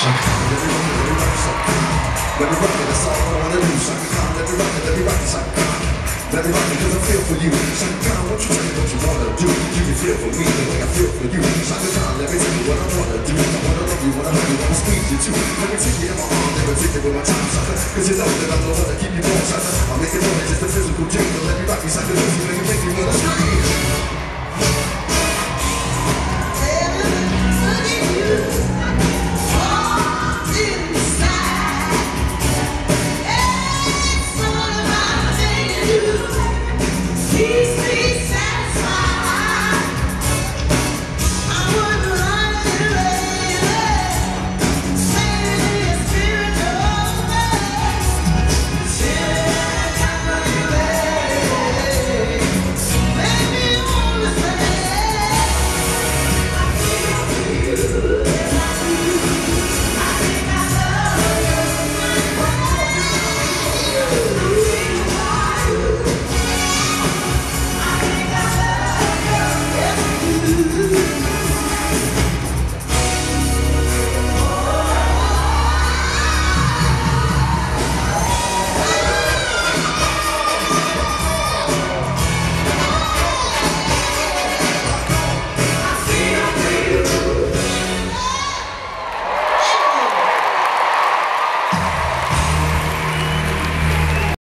Let me rock it, that's all I wanna do. Shaka Khan, let me rock it, Shaka Khan. Let me rock it, cause I feel for you. Shaka Khan, what you tell me what you wanna do? You can feel for me the way I feel for you. Shaka Khan, let me tell you what I wanna do. I wanna love you, wanna hug you, wanna squeeze you too. Let me take you in my arms, never take you with my time, sucker. Cause you know that I'm the one that keep you warm, sucker. I'm making more than just a physical dream, but let me rock you, sucker. Let me make you wanna scream.